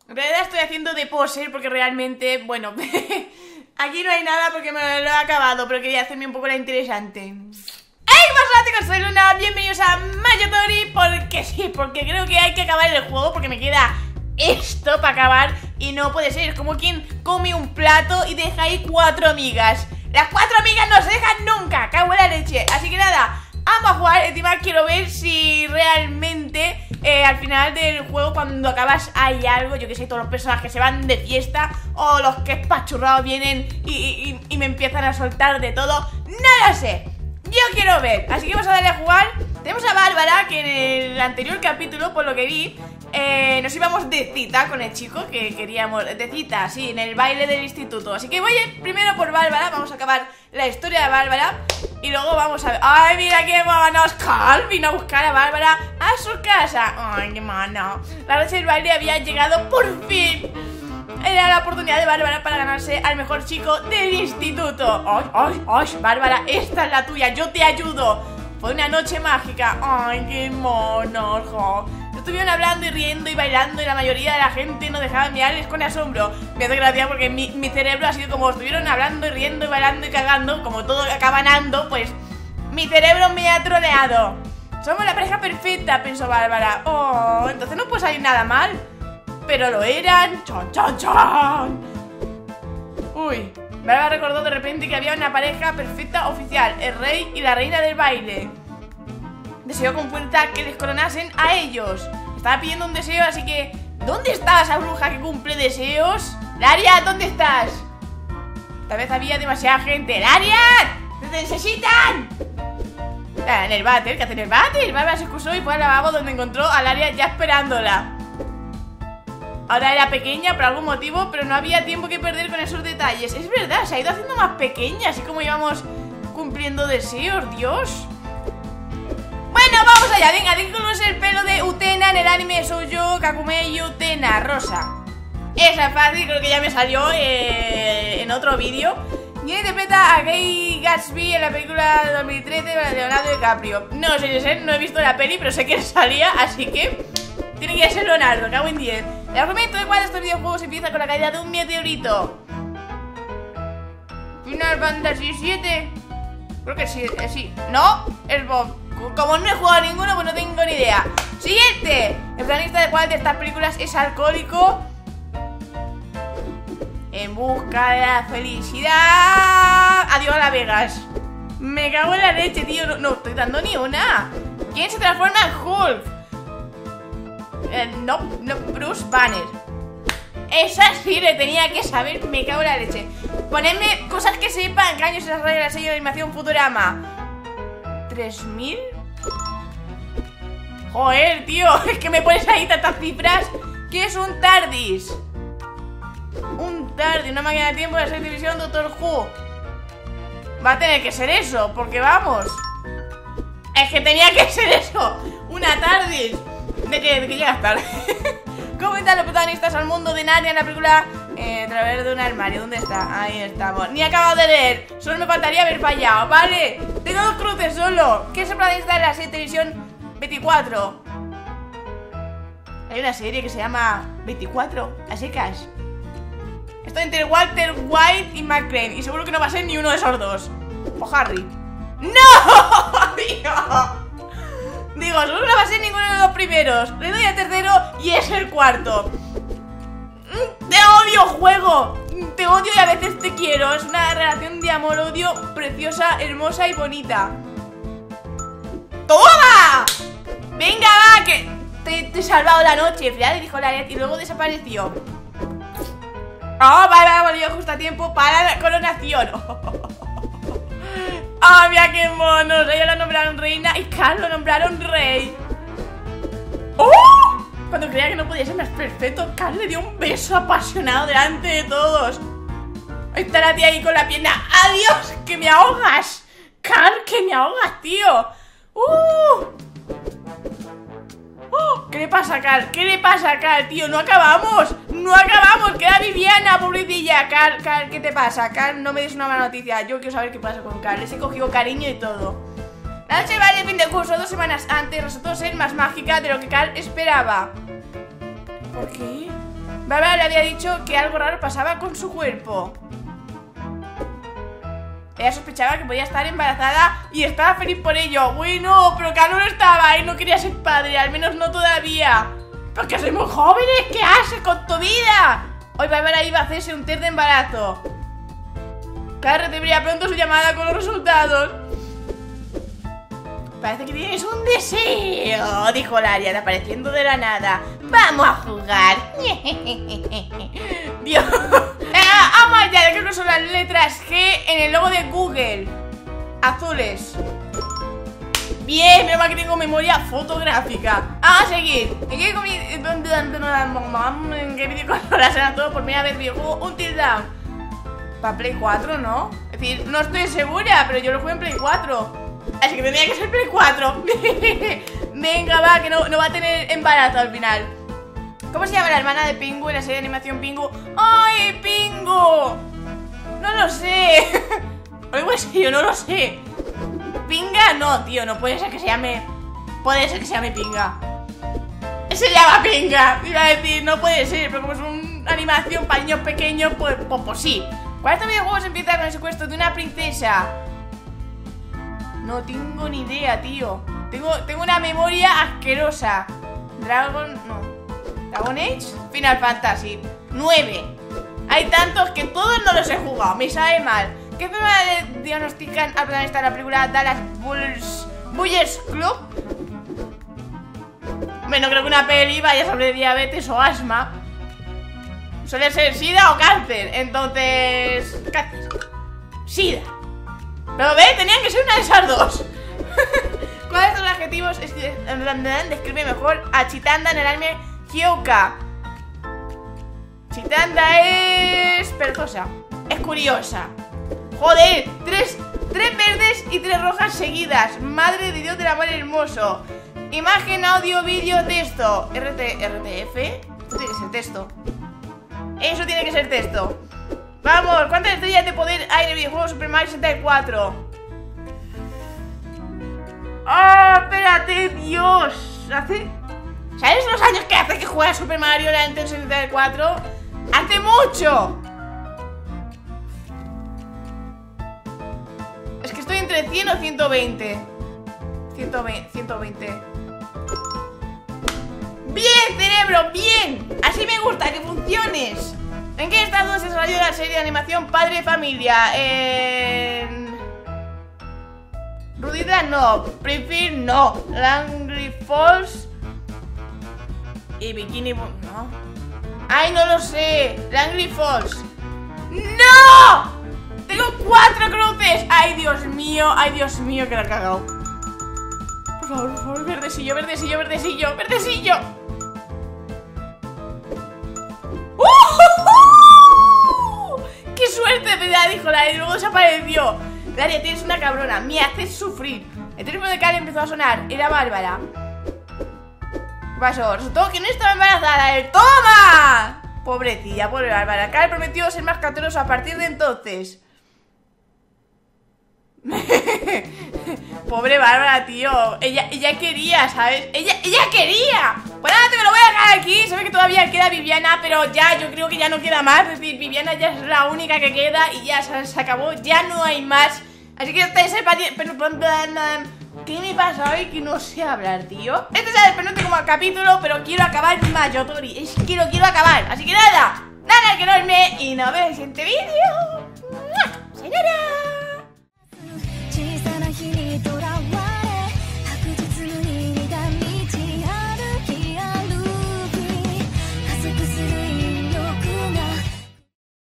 En realidad estoy haciendo de poser porque realmente, bueno, aquí no hay nada porque me lo he acabado, pero quería hacerme un poco la interesante. ¡Hey! ¿Qué pasa, chicos? Soy Luna, bienvenidos a Mayotori, porque sí, porque creo que hay que acabar el juego porque me queda esto para acabar y no puede ser. Es como quien come un plato y deja ahí 4 migas. Las 4 migas no se dejan nunca, cago en la leche. Así que nada, vamos a jugar. Encima quiero ver si realmente al final del juego, cuando acabas, hay algo. Yo que sé, todos los personajes se van de fiesta o los que espachurrados vienen y me empiezan a soltar de todo. No lo sé, yo quiero ver. Así que vamos a darle a jugar. Tenemos a Bárbara, que en el anterior capítulo, por lo que vi, nos íbamos de cita con el chico que queríamos. De cita, sí, en el baile del instituto. Así que voy primero por Bárbara. Vamos a acabar la historia de Bárbara y luego vamos a ver. ¡Ay, mira qué monos! Carl vino a buscar a Bárbara a su casa. ¡Ay, qué mono! La noche del baile había llegado por fin. Era la oportunidad de Bárbara para ganarse al mejor chico del instituto. ¡Ay, ay, ay! Bárbara, esta es la tuya, yo te ayudo. Fue una noche mágica. ¡Ay, qué monos! Jo. Estuvieron hablando y riendo y bailando y la mayoría de la gente no dejaba de mirarles con asombro. Me hace gracia porque mi cerebro ha sido como estuvieron hablando y riendo y bailando y cagando. Como todo acaba ganando, pues mi cerebro me ha troleado. Somos la pareja perfecta, pensó Bárbara. Oh, entonces no puede salir nada mal. Pero lo eran. ¡Chon, chon, chon! Uy, Bárbara recordó de repente que había una pareja perfecta oficial, el rey y la reina del baile. Deseó con fuerza que les coronasen a ellos. Estaba pidiendo un deseo, así que... ¿Dónde está esa bruja que cumple deseos? ¡Laria! ¿Dónde estás? Tal vez había demasiada gente. ¡Laria! ¡Te necesitan! En el váter, ¿qué hace en el váter? Bárbara se excusó y fue al lavabo donde encontró a Laria ya esperándola. Ahora era pequeña por algún motivo, pero no había tiempo que perder con esos detalles. Es verdad, se ha ido haciendo más pequeña, así como íbamos cumpliendo deseos, Dios. Bueno, vamos allá, venga, déjanos el pelo de Utena en el anime Shoujo Kakumei Utena, rosa. Esa es fácil, creo que ya me salió en otro vídeo. Y interpreta a Gay Gatsby en la película de 2013 de Leonardo DiCaprio. No sé, no he visto la peli, pero sé que salía, así que tiene que ser Leonardo, cago en 10. El argumento de cuál de estos videojuegos empieza con la caída de un meteorito. Final Fantasy 7. Creo que sí, sí. No, es Bob. Como no he jugado a ninguno, pues no tengo ni idea. Siguiente. El protagonista de cuál de estas películas es alcohólico. En busca de la felicidad. Adiós a Las Vegas. Me cago en la leche, tío. No estoy dando ni una. ¿Quién se transforma en Hulk? No, Bruce Banner. Esa sí le tenía que saber. Me cago en la leche. Ponedme cosas que sepan. ¿Qué años se desarrolla la serie de animación Futurama? 3000. Joder, tío, es que me pones ahí tantas cifras. ¿Qué es un TARDIS? Un TARDIS, una máquina de tiempo de la serie de televisión Doctor Who. Va a tener que ser eso, porque vamos. Es que tenía que ser eso. Una TARDIS. ¿De que llegas tarde? ¿Cómo entran los protagonistas al mundo de Narnia en la película? A través de un armario. ¿Dónde está? Ahí estamos. Ni he acabado de leer. Solo me faltaría haber fallado, ¿vale? Tengo 2 cruces solo. ¿Qué es el protagonista de la serie de televisión 24? Hay una serie que se llama 24, a secas. Estoy entre Walter White y McClane. Y seguro que no va a ser ni uno de esos dos. O Harry. ¡No! Dios. Digo, seguro que no va a ser ninguno de los dos primeros. Le doy al tercero y es el cuarto. ¡Te odio, juego! Te odio y a veces te quiero. Es una relación de amor-odio preciosa, hermosa y bonita. ¡Toma! Venga, va, que te he salvado la noche. Le dijo la y luego desapareció. ¡Oh, vale, volvió justo a tiempo para la coronación! ¡Ah, mira qué monos! Ella la nombraron reina y Carl lo nombraron rey. ¡Oh! Cuando creía que no podía ser más perfecto, Carl le dio un beso apasionado delante de todos. Ahí está la tía ahí con la pierna. ¡Adiós! ¡Que me ahogas! Carl, que me ahogas, tío. ¿Qué le pasa a Carl? ¿Qué le pasa a Carl, tío? ¡No acabamos! ¡No acabamos! ¡Queda Viviana, pobrecilla! Carl, ¿qué te pasa? Carl, no me des una mala noticia. Yo quiero saber qué pasa con Carl. Les he cogido cariño y todo. La noche de fin de curso 2 semanas antes resultó ser más mágica de lo que Carl esperaba. ¿Por qué? Bárbara le había dicho que algo raro pasaba con su cuerpo. Ella sospechaba que podía estar embarazada y estaba feliz por ello. Bueno, pero Carlos no estaba y no quería ser padre, al menos no todavía. Porque sois muy jóvenes, ¿qué haces con tu vida? Hoy Bárbara iba a hacerse un test de embarazo. Carlos recibiría pronto su llamada con los resultados. Parece que tienes un deseo, dijo Laria, apareciendo de la nada. Vamos a jugar. Dios. Vamos ya, creo que son las letras G en el logo de Google. Azules. Bien, menos mal que tengo memoria fotográfica. Vamos a seguir. ¿En qué videoconsolas eran todo por primera vez videojuego? Un Down. Para Play 4, ¿no? Es decir, no estoy segura, pero yo lo juego en Play 4. Así que tendría que ser Play 4. Venga, va, que no va a tener embarazo al final. ¿Cómo se llama la hermana de Pingu en la serie de animación Pingu? ¡Ay, Pingu! No lo sé. Oigo, yo no lo sé. ¿Pinga? No, tío, no puede ser que se llame... Puede ser que se llame Pinga. Se llama Pinga. Iba a decir, no puede ser, pero como es una animación para niños pequeños, pues sí. ¿Cuál de estos videojuegos empieza con el secuestro de una princesa? No tengo ni idea, tío. Tengo una memoria asquerosa. Dragon Age, Final Fantasy 9. Hay tantos que todos no los he jugado. Me sabe mal. ¿Qué enfermedad le diagnostican al protagonista de la película Dallas Buyers Club? Bueno, creo que una peli vaya sobre diabetes o asma. Suele ser SIDA o cáncer. Entonces... cáncer. SIDA. Pero ve, tenían que ser una de esas dos. ¿Cuál de estos adjetivos describe mejor a Chitanda en el anime Kyoka? Chitanda es... perezosa. Es curiosa. Joder, tres verdes y 3 rojas seguidas. Madre de Dios del amor hermoso. Imagen, audio, vídeo, texto. RTF. Esto tiene que ser texto. Eso tiene que ser texto. Vamos, ¿cuántas estrellas de poder hay en el videojuego Super Mario 64? ¡Oh, espérate, Dios! ¿Sabes los años que hace que juega Super Mario en Nintendo 64? ¡Hace mucho! Es que estoy entre 100 o 120. 120. ¡Bien, cerebro! ¡Bien! Así me gusta, que funciones. ¿En qué estado se desarrolló la serie de animación Padre de Familia? Rudida no, Prefer no, Langry Falls y Bikini no. Ay, no lo sé. Langry Falls. ¡No! Tengo 4 cruces. Ay, Dios mío, que la he cagado. Por favor, verdecillo. ¡Qué suerte me da! Dijo la y luego desapareció. Daria, tienes una cabrona, me haces sufrir. El teléfono de Karen empezó a sonar. Era Bárbara. ¿Qué pasó? Resultó que no estaba embarazada. ¡Toma! Pobrecilla, pobre Bárbara. Karen prometió ser más cauteloso a partir de entonces. Pobre Bárbara, tío. Ella quería, ¿sabes? Ella quería. Bueno, nada, te me lo voy a dejar aquí. Sabe que todavía queda Viviana, pero ya, yo creo que ya no queda más. Es decir, Viviana ya es la única que queda y ya se acabó. Ya no hay más. Así que estáis pero ¿qué me pasa hoy? Que no sé hablar, tío. Este es el penúltimo capítulo, pero quiero acabar Mayotori. Es que lo quiero acabar. Así que nada, enorme y nos vemos en el siguiente vídeo.